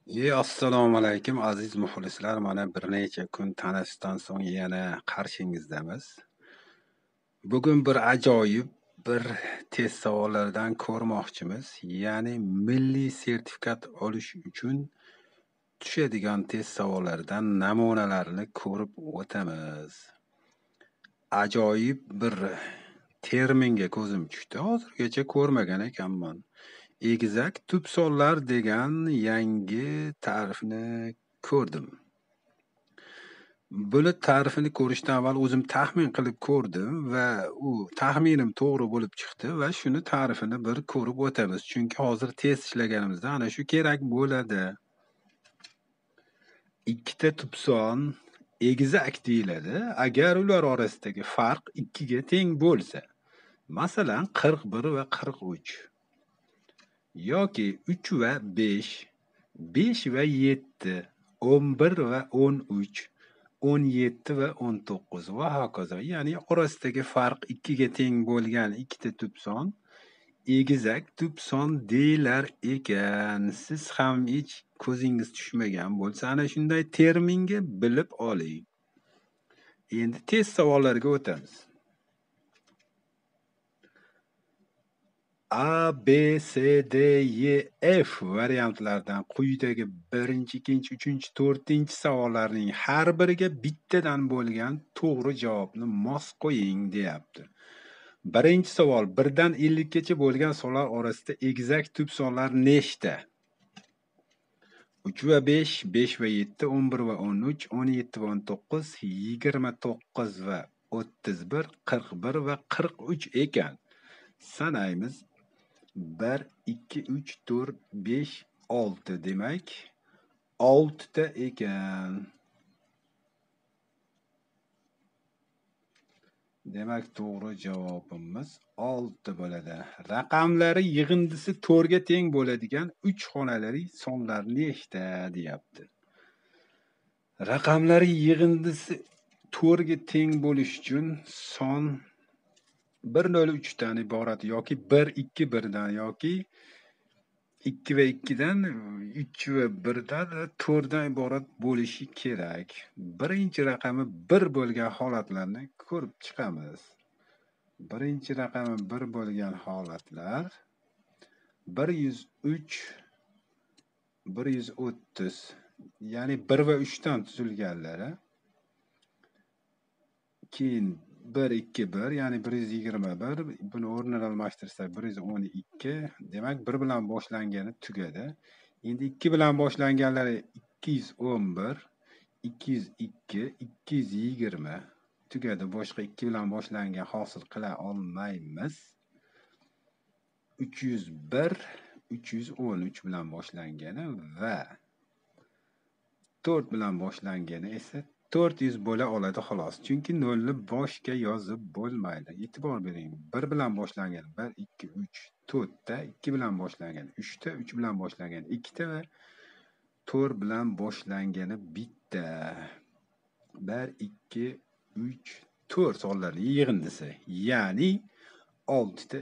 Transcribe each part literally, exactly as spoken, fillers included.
Ey, assalomu alaykum aziz muxlislar. Mana bir necha kun tanishdan so'ng yana qarshingizdamiz. Bugun bir ajoyib bir test savollaridan ko'rmoqchimiz. Ya'ni milliy sertifikat olish uchun tushadigan test savollaridan namunalarini ko'rib o'tamiz. Ajoyib bir terminga ko'zim tushdi. Hozirgacha ko'rmagan ekanman. Egizak tub sonlar degan yangi ta'rifni ko'rdim. Buni ta'rifini ko'rishdan avval o'zim taxmin qilib ko'rdim va u taxminim to'g'ri bo'lib chiqdi va shuni ta'rifini bir ko'rib o'tamiz. Chunki hozir test ishlaganimizda ana shu kerak bo'ladi. Ikkita tub son egizak deyiladi agar ular orasidagi farq ikkiga teng bo'lsa. Masalan, qirq bir va qirq uch. yoki uch va besh, besh va yetti, o'n bir va o'n uch, o'n yetti va o'n to'qqiz va hokazo. Ya'ni orasidagi farq ikkiga teng bo'lgan ikkita tub son egizak tub son deyilar ekan. Siz ham hech ko'zingiz tushmagan bo'lsa, ana shunday terminga bilib oling. Endi test savollariga o'tamiz. A, B, C, D, Y, F variantlardan quyidagi birinchi, ikkinchi, uchinchi, to'rtinchi savollarning har biriga bittadan bo'lgan to'g'ri javobni mos qo'ying deyapti. Birinchi savol, birdan ellikgacha bo'lgan sonlar orasida egizak tub sonlar nechta? uch va besh, besh va yetti, o'n bir va o'n uch, o'n yetti va o'n to'qqiz, yigirma to'qqiz va o'ttiz bir, qirq bir va qirq uch ekan. Sanaymiz. bir, ikki, uch, to'rt, besh, olti. Demak, oltita ekan. Demak, to'g'ri javobimiz olti bo'ladi. Raqamlari yig'indisi to'rtga teng bo'ladigan uch xonali sonlar nechta deyapti. Raqamlari yig'indisi to'rtga teng bo'lish uchun son bir nol uch dan iborat yoki bir ikki birdan yoki ikki va ikkidan, uch va birdan, to'rtdan iborat bo'lishi kerak. Birinchi raqami bir bo'lgan holatlarni ko'rib chiqamiz. Birinchi raqami bir bo'lgan holatlar bir yuz uch, bir yuz o'ttiz, ya'ni bir va uch dan tuzilganlari. Keyin bir ikki bir, ya'ni bir yuz yigirma bir, buni o'rnini almashtirsak bir yuz o'n ikki, demak bir bilan boshlangani tugadi. Endi ikki bilan boshlanganlari ikki yuz o'n bir, ikki yuz ikki, ikki yuz yigirma tugadi. Boshqa ikki bilan boshlangan hosil qila olmaymiz. uch yuz bir, uch yuz o'n uch bilan boshlangani va to'rt bilan boshlangani esa to'rt yuz bo'la oladi xolos. Chunki nolni boshga yozib bo'lmaydi. E'tibor bering. bir bilan boshlangan bir, ikki, uch, to'rtta, ikki bilan boshlangan uchta, uch bilan boshlangan ikkita va to'rt bilan boshlangani bitta. bir, ikki, uch, to'rt sonlarning yig'indisi. Ya'ni oltita,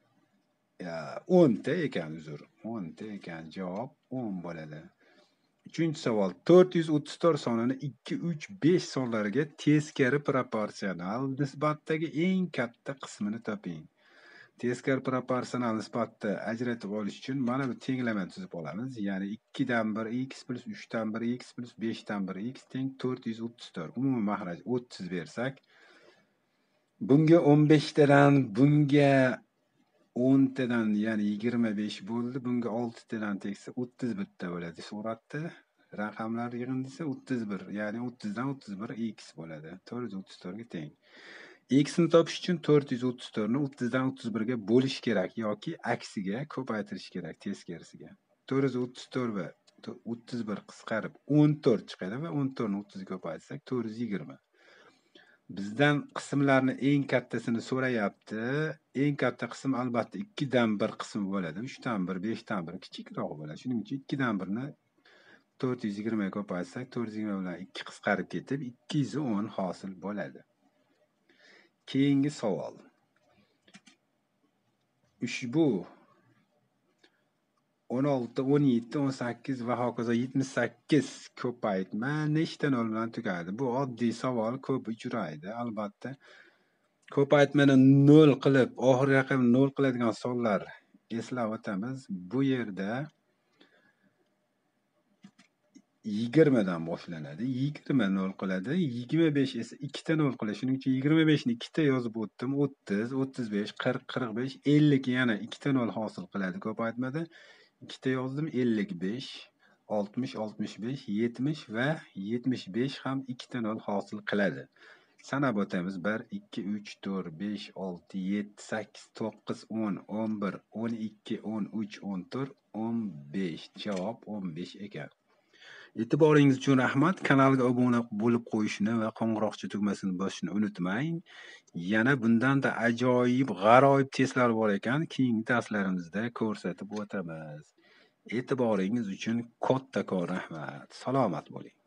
o'nta ekan, uzr. o'nta ekan. Javob o'n bo'ladi. Uchinchi savol. to'rt yuz o'ttiz to'rt sonini ikki, uch, besh sonlariga teskari proporsional nisbatdagi eng katta qismini toping. Teskari proporsional nisbatda ajratib olish uchun mana bu tenglama tuzib olamiz. Ya'ni ikki dan bir x plus uch dan bir x plus besh dan bir x teng to'rt yuz o'ttiz to'rt. Umumiy mahraj o'ttiz bersak, bunga o'n besh tadan, bunga o'n tadan, ya'ni yigirma besh bo'ldi. Bunga olti tadan tegsa o'ttiz bir ta bo'ladi. Suratda raqamlar yig'indisi o'ttiz bir, ya'ni o'ttiz dan o'ttiz bir x bo'ladi. to'rt yuz o'ttiz to'rt ga teng. X ni topish uchun to'rt yuz o'ttiz to'rt ni o'ttiz dan o'ttiz bir ga bo'lish kerak yoki aksiga ko'paytirish kerak, teskarisiga. to'rt yuz o'ttiz to'rt va o'ttiz bir qisqarib o'n to'rt chiqadi va o'n to'rt ni o'ttiz ga ko'paytsak to'rt yuz yigirma. Bizdan qismlarni eng kattasini so'rayapti. Eng katta qism albatta ikki dan bir qism bo'ladi. uch dan bir, besh dan bir kichikroq bo'ladi. Shuning uchun ikki dan bir ni to'rt yuz yigirma ga ko'paytsak to'rt yuz yigirma bilan ikki qisqarib ketib ikki yuz o'n hosil bo'ladi. Keyingi savol. Ushbu o'n olti, o'n yetti, o'n sakkiz va hokazo yetmish sakkiz ko'paytma nechta nol bilan tugadi? Bu oddiy savol, ko'p uchraydi. Albatta, ko'paytmani nol qilib, oxirgi raqamni nol qiladigan sonlar eslab o'tamiz. Bu yerda yigirma dan boshlanadi. yigirma nol qiladi. yigirma besh esa ikkita nol qiladi. Shuning uchun yigirma besh ni ikkita yozib o'tdim. o'ttiz, o'ttiz besh, qirq, qirq besh, ellik yana ikkita nol hosil qiladi ko'paytmada. ikkita yozdim, ellik besh, oltmish, oltmish besh, yetmish va yetmish besh ham ikkita nol hosil qiladi. Sanab o'tamiz. bir, ikki, uch, to'rt, besh, olti, yetti, sakkiz, to'qqiz, o'n, o'n bir, o'n ikki, o'n uch, o'n to'rt, o'n besh. Javob o'n besh ekan. E'tiboringiz uchun rahmat. Kanalga obuna bo'lib qo'yishni va qo'ng'iroqcha tugmasini bosishni unutmang. Yana bundan da ajoyib, g'aroyib testlar bor ekan. Keyingi darslarimizda ko'rsatib o'tamiz. E'tiboringiz uchun kattakon rahmat. Salomat bo'ling.